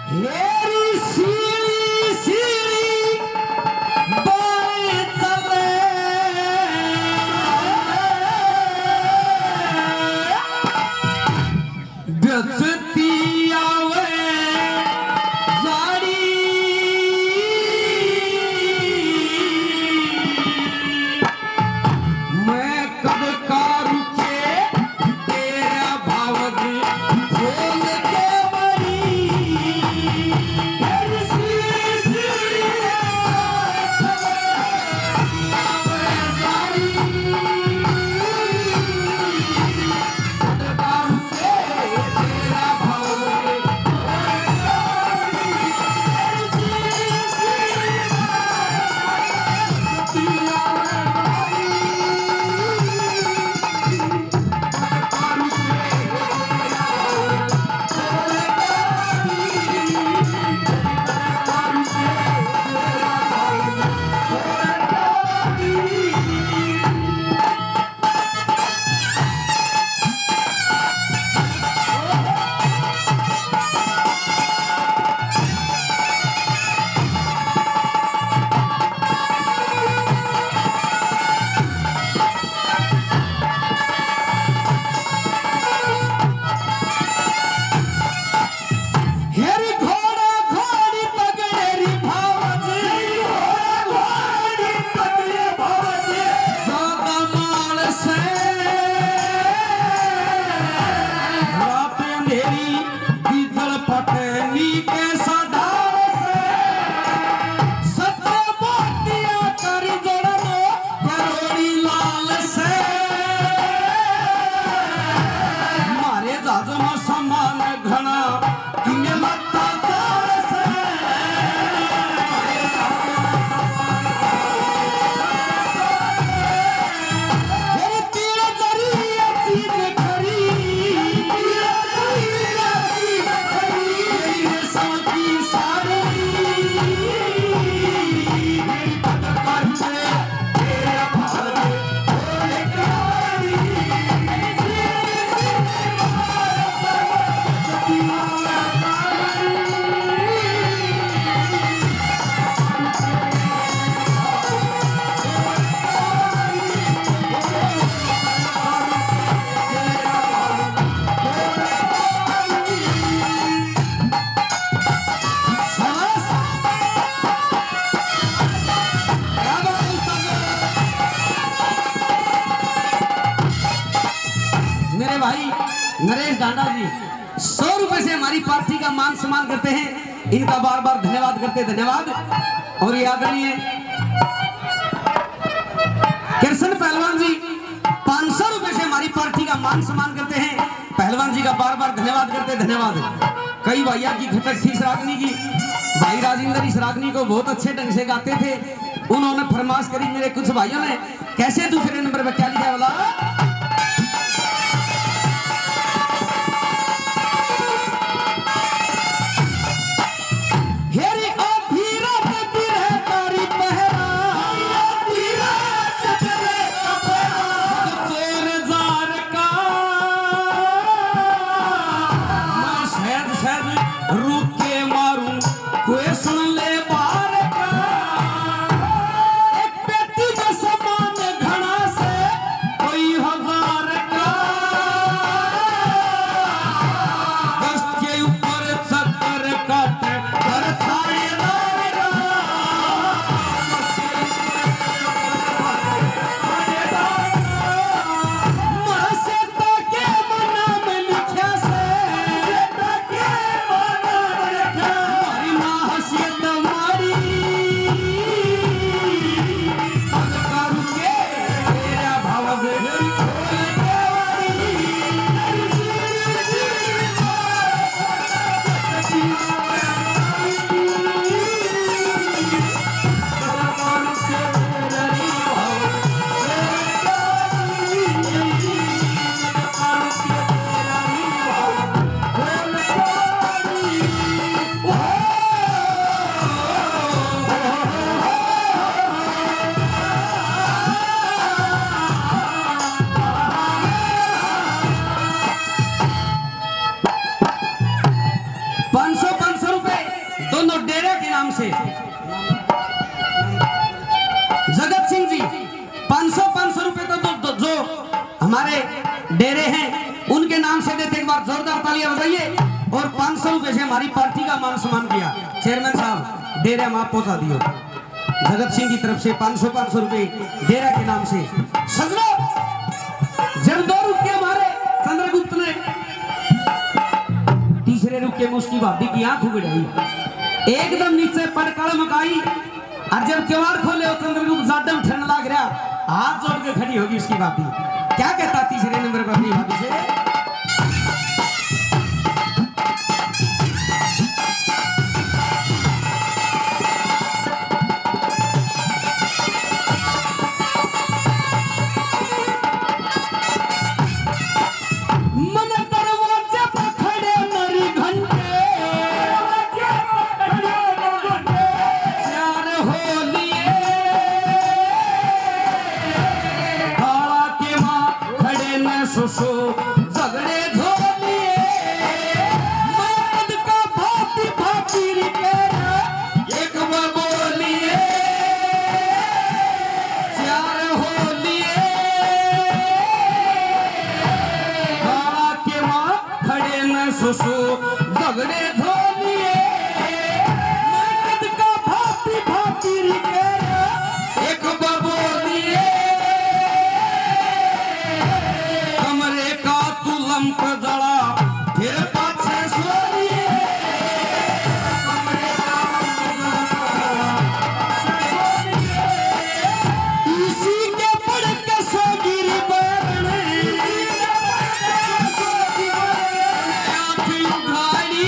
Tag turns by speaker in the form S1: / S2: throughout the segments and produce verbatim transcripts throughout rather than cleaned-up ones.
S1: नरेश डांडा जी सौ रुपए से हमारी पार्टी का मान सम्मान करते हैं, इनका बार बार धन्यवाद करते धन्यवाद। और ये आदरणीय कृष्ण पहलवान जी पांच सौ रुपए से हमारी पार्टी का मान सम्मान करते हैं, पहलवान जी का बार बार धन्यवाद करते धन्यवाद। कई भैया की घटक थी सरागनी की, भाई राजेंद्र इस रागनी को बहुत अच्छे ढंग से गाते थे, उन्होंने फरमाश करी मेरे कुछ भाइयों ने, कैसे दूसरे नंबर पर क्या लिखा वाला से जगत सिंह जी पाँच सौ पाँच सौ रुपए तो, तो, तो जो हमारे डेरे हैं उनके नाम से देते, एक बार जोरदार तालियां बजाइए। और पाँच सौ रुपए से हमारी पार्टी का मान सम्मान किया। चेयरमैन साहब डेरे में आप पहुंचा दियो जगत सिंह की तरफ से पाँच सौ पाँच सौ रुपए डेरा के नाम से। सजनो जब दो रुपये हमारे चंद्रगुप्त ने तीसरे रुपये में उसकी भाभी की आंख उगड़ाई, एकदम नीचे पड़कड़ मकाई, और जब किवाड़ खोले हो चंद्रगुप्त जादम ठंड लाग रहा, हाथ जोड़ के खड़ी होगी उसकी भाभी। क्या कहता तीसरे नंबर पर अपनी भाभी से? झगड़े झोलिए मर्द का भाती भाती एक बोलिए चार होलिए गाड़ा के माँ खड़े न सुसु झगड़े झोलिए मर्द का भाती भाती एक बोलिए लंप जड़ा फिर पाछे सोरिए इसी के पड़ के सोगिरी बरने उघाड़ी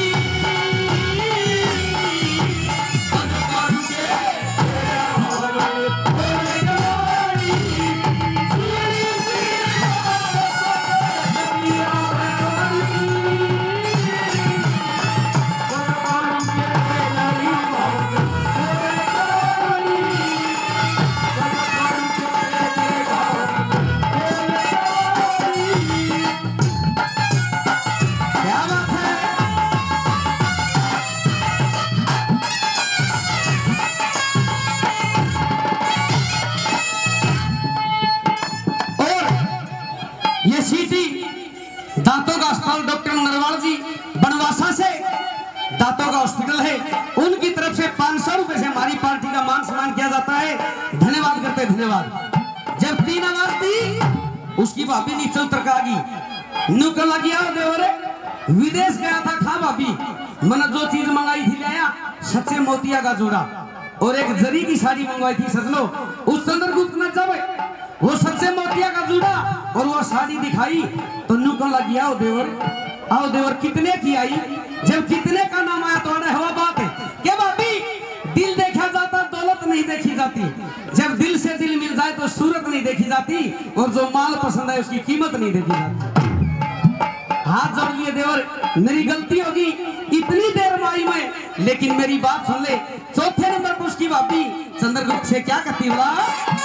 S1: दांतों का अस्पताल डॉक्टर नरवाल जी बनवासा से दांतों का हॉस्पिटल है, उनकी तरफ से पाँच सौ रुपए से हमारी पार्टी का मान सम्मान किया जाता है। धन्यवाद करते धन्यवाद। जब तीन आवाज दी उसकी भाभी नीचे उतर का गई, नुकल लगी आओ देवरे विदेश गया था खा भाभी मैंने जो चीज मंगाई थी लाया सच्चे मोतिया का जोड़ा और एक जरी की साड़ी मंगवाई थी। सजनो उस चंद्रगुप्त ने जब वो सच्चे मोतिया का जोड़ा और वो साड़ी दिखाई तो नुकल लगी आओ देवर आओ देवर कितने की आई, जब कितने का नाम आया तो हवा बात है क्या भाभी? दिल देखा जाता दौलत नहीं देखी जाती, जब दिल से दिल मिल जाए तो सूरत नहीं देखी जाती, और जो माल पसंद है उसकी कीमत नहीं देखी जाती। हाथ जोड़ लिए देवर मेरी गलती होगी इतनी देर में आई मैं, लेकिन मेरी बात सुन ले। चौथे नंबर पर उसकी भाभी चंद्रगुप्त से क्या कहती बोला